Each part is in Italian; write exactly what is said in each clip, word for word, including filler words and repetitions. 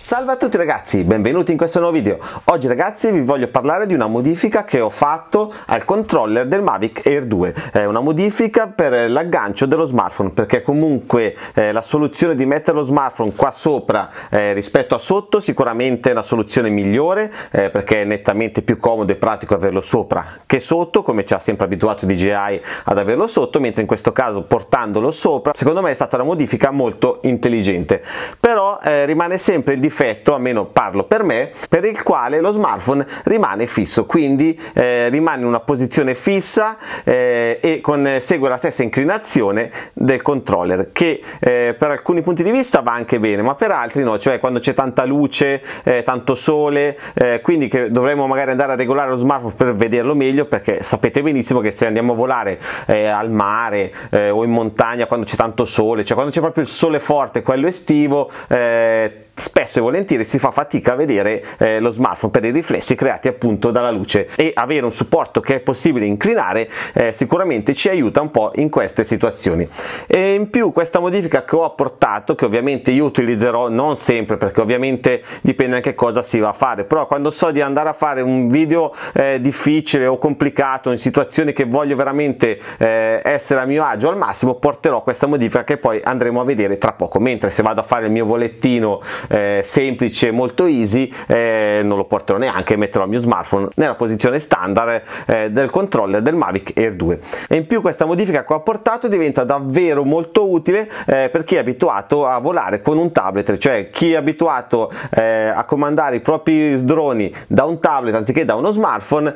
Salve a tutti ragazzi, benvenuti in questo nuovo video. Oggi ragazzi vi voglio parlare di una modifica che ho fatto al controller del Mavic Air due. È una modifica per l'aggancio dello smartphone, perché comunque eh, la soluzione di mettere lo smartphone qua sopra eh, rispetto a sotto sicuramente è una soluzione migliore, eh, perché è nettamente più comodo e pratico averlo sopra che sotto, come ci ha sempre abituato D J I ad averlo sotto, mentre in questo caso portandolo sopra secondo me è stata una modifica molto intelligente. Però eh, rimane sempre il difetto, almeno parlo per me, per il quale lo smartphone rimane fisso, quindi eh, rimane in una posizione fissa eh, e con, segue la stessa inclinazione del controller, che eh, per alcuni punti di vista va anche bene, ma per altri no, cioè quando c'è tanta luce, eh, tanto sole, eh, quindi che dovremmo magari andare a regolare lo smartphone per vederlo meglio, perché sapete benissimo che se andiamo a volare eh, al mare eh, o in montagna quando c'è tanto sole, cioè quando c'è proprio il sole forte, quello estivo, eh, spesso e volentieri si fa fatica a vedere eh, lo smartphone per i riflessi creati appunto dalla luce, e avere un supporto che è possibile inclinare eh, sicuramente ci aiuta un po' in queste situazioni. E in più questa modifica che ho apportato, che ovviamente io utilizzerò non sempre, perché ovviamente dipende anche cosa si va a fare, però quando so di andare a fare un video eh, difficile o complicato in situazioni che voglio veramente eh, essere a mio agio al massimo, porterò questa modifica che poi andremo a vedere tra poco, mentre se vado a fare il mio volettino Eh, semplice, molto easy, eh, non lo porterò neanche, metterò il mio smartphone nella posizione standard eh, del controller del Mavic Air due. E in più questa modifica che ho apportato diventa davvero molto utile eh, per chi è abituato a volare con un tablet, cioè chi è abituato eh, a comandare i propri droni da un tablet anziché da uno smartphone.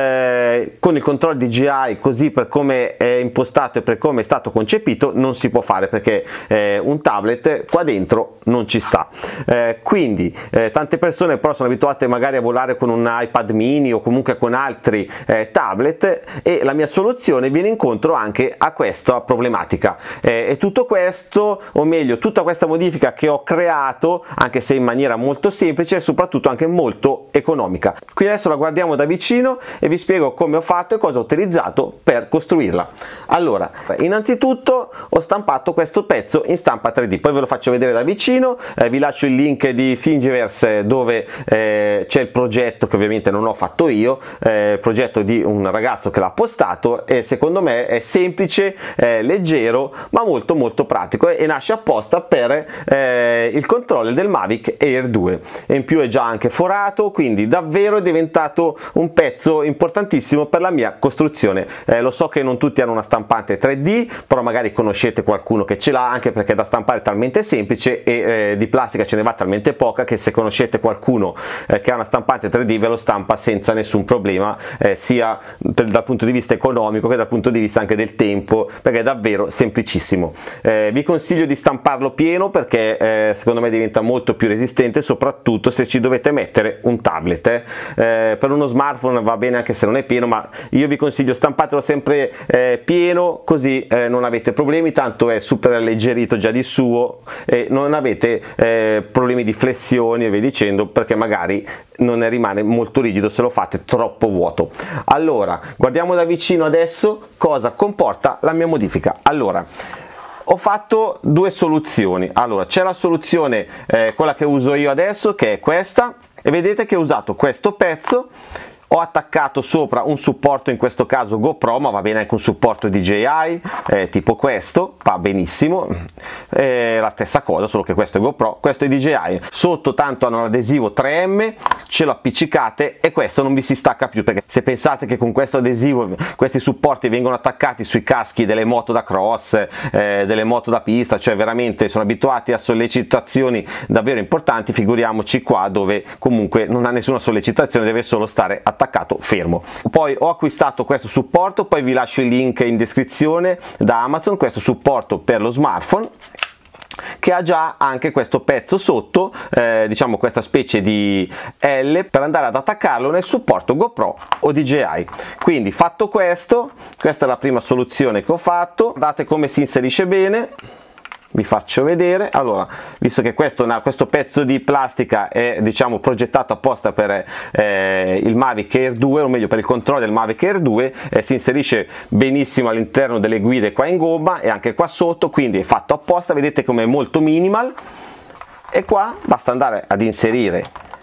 Eh, con il controller D J I, così per come è impostato e per come è stato concepito, non si può fare, perché eh, un tablet qua dentro non ci sta. Eh, quindi eh, tante persone però sono abituate magari a volare con un iPad mini o comunque con altri eh, tablet, e la mia soluzione viene incontro anche a questa problematica. Eh, e tutto questo, o meglio tutta questa modifica che ho creato, anche se in maniera molto semplice e soprattutto anche molto economica. Qui adesso la guardiamo da vicino e vi spiego come ho fatto e cosa ho utilizzato per costruirla. Allora, innanzitutto ho stampato questo pezzo in stampa tre D, poi ve lo faccio vedere da vicino, eh, vi lascio il link di Thingiverse dove eh, c'è il progetto, che ovviamente non ho fatto io, eh, il progetto di un ragazzo che l'ha postato, e secondo me è semplice, eh, leggero, ma molto molto pratico, e, e nasce apposta per eh, il controller del Mavic Air due, e in più è già anche forato, quindi davvero è diventato un pezzo importantissimo per la mia costruzione. Eh, lo so che non tutti hanno una stampante tre D, però magari conoscete qualcuno che ce l'ha, anche perché da stampare è talmente semplice e eh, di plastica ce ne va talmente poca che se conoscete qualcuno eh, che ha una stampante tre D ve lo stampa senza nessun problema, eh, sia per, dal punto di vista economico che dal punto di vista anche del tempo, perché è davvero semplicissimo. Eh, vi consiglio di stamparlo pieno, perché eh, secondo me diventa molto più resistente, soprattutto se ci dovete mettere un tablet. Eh. Eh, per uno smartphone va bene anche se non è pieno, ma io vi consiglio stampatelo sempre eh, pieno, così eh, non avete problemi, tanto è super alleggerito già di suo e non avete eh, problemi di flessioni e via dicendo, perché magari non ne rimane molto rigido se lo fate troppo vuoto. Allora, guardiamo da vicino adesso cosa comporta la mia modifica. Allora, ho fatto due soluzioni. Allora, c'è la soluzione eh, quella che uso io adesso, che è questa, e vedete che ho usato questo pezzo. Ho attaccato sopra un supporto, in questo caso GoPro, ma va bene anche un supporto D J I, eh, tipo questo, va benissimo, eh, la stessa cosa, solo che questo è GoPro, questo è D J I. Sotto tanto hanno l'adesivo tre M, ce lo appiccicate e questo non vi si stacca più, perché se pensate che con questo adesivo questi supporti vengono attaccati sui caschi delle moto da cross, eh, delle moto da pista, cioè veramente sono abituati a sollecitazioni davvero importanti, figuriamoci qua dove comunque non ha nessuna sollecitazione, deve solo stare attaccato attaccato fermo. Poi ho acquistato questo supporto, poi vi lascio il link in descrizione, da Amazon, questo supporto per lo smartphone, che ha già anche questo pezzo sotto, eh, diciamo questa specie di L, per andare ad attaccarlo nel supporto GoPro o D J I. Quindi fatto questo, questa è la prima soluzione che ho fatto, guardate come si inserisce bene. Vi faccio vedere. Allora, visto che questo, questo pezzo di plastica è diciamo progettato apposta per eh, il Mavic Air due, o meglio per il controllo del Mavic Air due, eh, si inserisce benissimo all'interno delle guide qua in gomma e anche qua sotto, quindi è fatto apposta, vedete come è molto minimal e qua basta andare ad inserire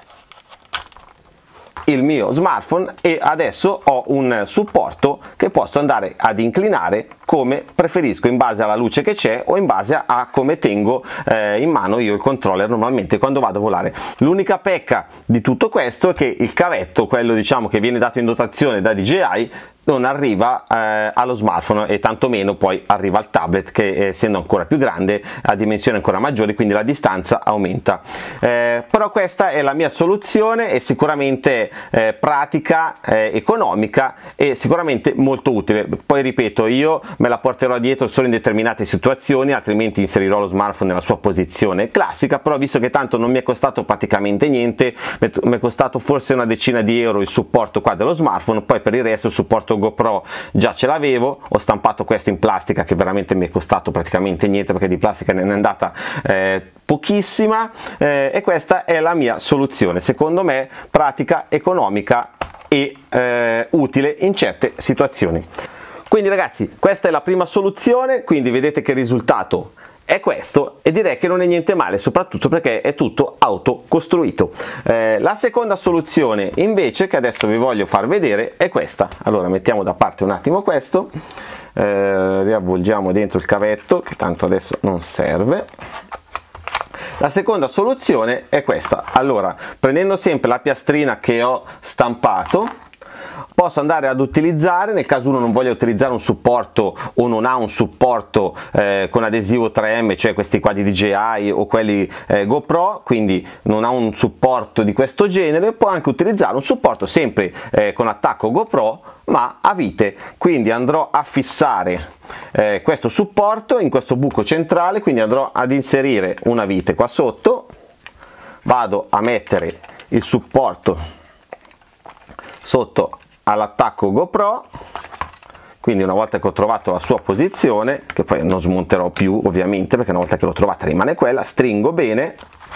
il mio smartphone e adesso ho un supporto che posso andare ad inclinare come preferisco, in base alla luce che c'è o in base a come tengo eh, in mano io il controller normalmente quando vado a volare. L'unica pecca di tutto questo è che il cavetto, quello diciamo che viene dato in dotazione da D J I, non arriva eh, allo smartphone e tantomeno poi arriva al tablet che eh, essendo ancora più grande ha dimensioni ancora maggiori, quindi la distanza aumenta. Eh, però questa è la mia soluzione, è sicuramente eh, pratica, eh, economica e sicuramente molto utile. Poi ripeto, io me la porterò dietro solo in determinate situazioni, altrimenti inserirò lo smartphone nella sua posizione classica, però visto che tanto non mi è costato praticamente niente, mi è costato forse una decina di euro il supporto qua dello smartphone, poi per il resto il supporto GoPro già ce l'avevo, ho stampato questo in plastica che veramente mi è costato praticamente niente perché di plastica ne è andata eh, pochissima eh, e questa è la mia soluzione, secondo me pratica, economica e eh, utile in certe situazioni. Quindi ragazzi, questa è la prima soluzione, quindi vedete che il risultato è questo e direi che non è niente male, soprattutto perché è tutto autocostruito. Eh, la seconda soluzione invece che adesso vi voglio far vedere è questa. Allora mettiamo da parte un attimo questo, eh, riavvolgiamo dentro il cavetto che tanto adesso non serve. La seconda soluzione è questa. Allora, prendendo sempre la piastrina che ho stampato, posso andare ad utilizzare, nel caso uno non voglia utilizzare un supporto o non ha un supporto eh, con adesivo tre M, cioè questi qua di D J I o quelli eh, GoPro, quindi non ha un supporto di questo genere, può anche utilizzare un supporto sempre eh, con attacco GoPro ma a vite. Quindi andrò a fissare eh, questo supporto in questo buco centrale, quindi andrò ad inserire una vite qua sotto, vado a mettere il supporto sotto all'attacco GoPro, quindi una volta che ho trovato la sua posizione, che poi non smonterò più ovviamente perché una volta che l'ho trovata rimane quella, stringo bene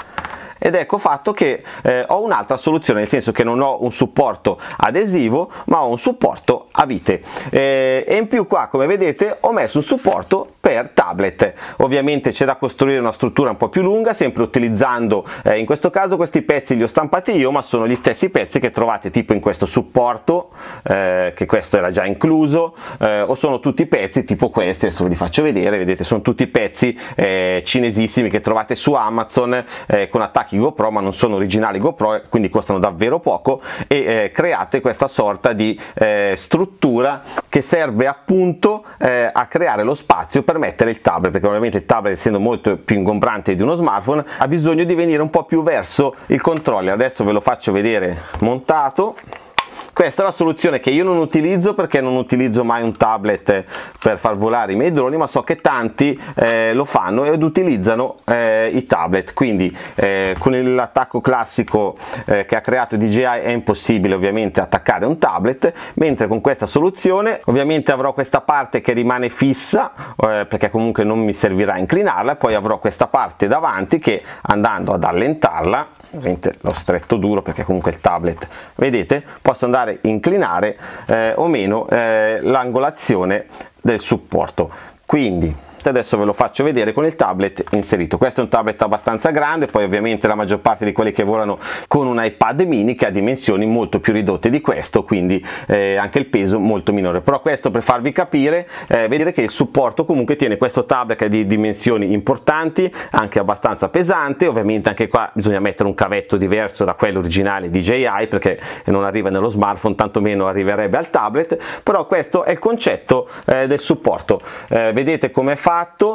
ed ecco fatto che eh, ho un'altra soluzione, nel senso che non ho un supporto adesivo ma ho un supporto a vite eh, e in più qua come vedete ho messo un supporto per tablet. Ovviamente c'è da costruire una struttura un po' più lunga, sempre utilizzando eh, in questo caso questi pezzi li ho stampati io, ma sono gli stessi pezzi che trovate tipo in questo supporto eh, che questo era già incluso eh, o sono tutti pezzi tipo questi, adesso ve li faccio vedere, vedete sono tutti pezzi eh, cinesissimi che trovate su Amazon eh, con attacchi GoPro, ma non sono originali GoPro, quindi costano davvero poco e eh, create questa sorta di eh, struttura che serve appunto eh, a creare lo spazio per mettere il tablet, perché ovviamente il tablet, essendo molto più ingombrante di uno smartphone, ha bisogno di venire un po' più verso il controller. Adesso ve lo faccio vedere montato. Questa è la soluzione che io non utilizzo perché non utilizzo mai un tablet per far volare i miei droni, ma so che tanti eh, lo fanno ed utilizzano eh, i tablet, quindi eh, con l'attacco classico eh, che ha creato D J I è impossibile ovviamente attaccare un tablet, mentre con questa soluzione ovviamente avrò questa parte che rimane fissa eh, perché comunque non mi servirà a inclinarla, poi avrò questa parte davanti che andando ad allentarla, ovviamente l'ho stretto duro perché comunque il tablet, vedete, posso andare a inclinare eh, o meno eh, l'angolazione del supporto. Quindi adesso ve lo faccio vedere con il tablet inserito. Questo è un tablet abbastanza grande, poi ovviamente la maggior parte di quelli che volano con un iPad mini che ha dimensioni molto più ridotte di questo, quindi eh, anche il peso molto minore, però questo per farvi capire, eh, vedere che il supporto comunque tiene questo tablet che è di dimensioni importanti, anche abbastanza pesante. Ovviamente anche qua bisogna mettere un cavetto diverso da quello originale D J I perché non arriva nello smartphone, tantomeno arriverebbe al tablet, però questo è il concetto eh, del supporto. Eh, vedete come è fatto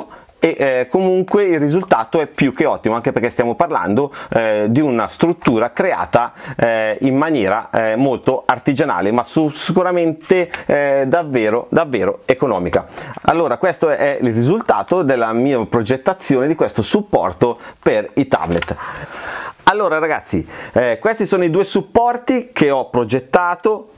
e eh, comunque il risultato è più che ottimo, anche perché stiamo parlando eh, di una struttura creata eh, in maniera eh, molto artigianale, ma su, sicuramente eh, davvero davvero economica. Allora questo è il risultato della mia progettazione di questo supporto per i tablet. Allora ragazzi, eh, questi sono i due supporti che ho progettato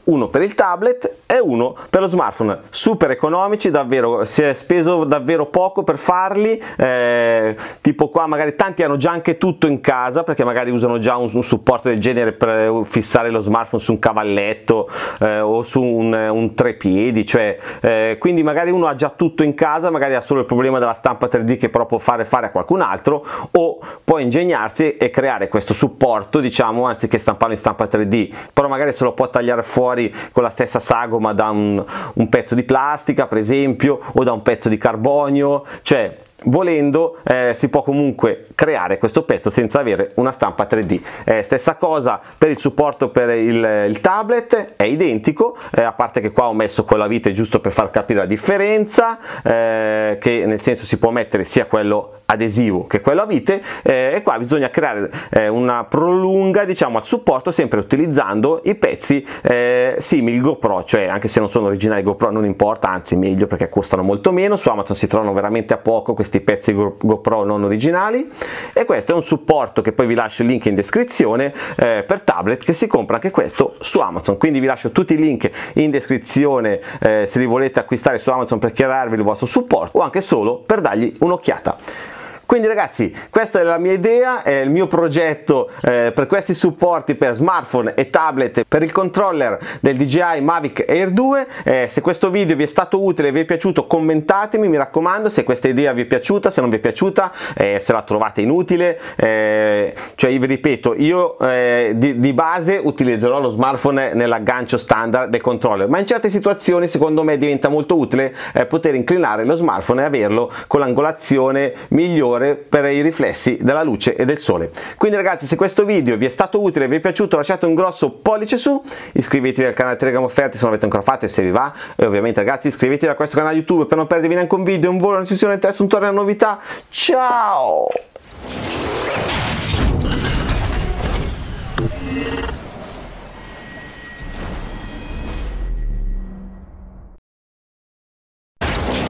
uno per il tablet e uno per lo smartphone. Super economici, davvero, si è speso davvero poco per farli, eh, tipo qua magari tanti hanno già anche tutto in casa perché magari usano già un, un supporto del genere per fissare lo smartphone su un cavalletto eh, o su un, un trepiedi, cioè eh, quindi magari uno ha già tutto in casa, magari ha solo il problema della stampa tre D che però può fare fare a qualcun altro, o può ingegnarsi e creare questo supporto, diciamo, anziché stamparlo in stampa tre D, però magari se lo può tagliare fuori con la stessa sagoma da un, un pezzo di plastica per esempio, o da un pezzo di carbonio, cioè volendo eh, si può comunque creare questo pezzo senza avere una stampa tre D. Eh, stessa cosa per il supporto per il, il tablet, è identico, eh, a parte che qua ho messo quello a vite giusto per far capire la differenza, eh, che nel senso si può mettere sia quello adesivo che quello a vite, eh, e qua bisogna creare eh, una prolunga, diciamo, al supporto, sempre utilizzando i pezzi eh, simili GoPro, cioè anche se non sono originali GoPro non importa, anzi meglio perché costano molto meno, su Amazon si trovano veramente a poco questi pezzi GoPro non originali. E questo è un supporto che poi vi lascio il link in descrizione eh, per tablet, che si compra anche questo su Amazon, quindi vi lascio tutti i link in descrizione eh, se li volete acquistare su Amazon per crearvi il vostro supporto o anche solo per dargli un'occhiata. Quindi ragazzi, questa è la mia idea, è il mio progetto eh, per questi supporti per smartphone e tablet per il controller del D J I Mavic Air due. Eh, se questo video vi è stato utile e vi è piaciuto, commentatemi, mi raccomando, se questa idea vi è piaciuta, se non vi è piaciuta, eh, se la trovate inutile, eh, cioè io vi ripeto, io eh, di, di base utilizzerò lo smartphone nell'aggancio standard del controller, ma in certe situazioni secondo me diventa molto utile eh, poter inclinare lo smartphone e averlo con l'angolazione migliore per i riflessi della luce e del sole. Quindi ragazzi, se questo video vi è stato utile e vi è piaciuto, lasciate un grosso pollice su, iscrivetevi al canale Telegram Offerte se non l'avete ancora fatto e se vi va, e ovviamente ragazzi iscrivetevi a questo canale YouTube per non perdervi neanche un video, un volo, una recensione, un testo, un tutorial, una novità. Ciao!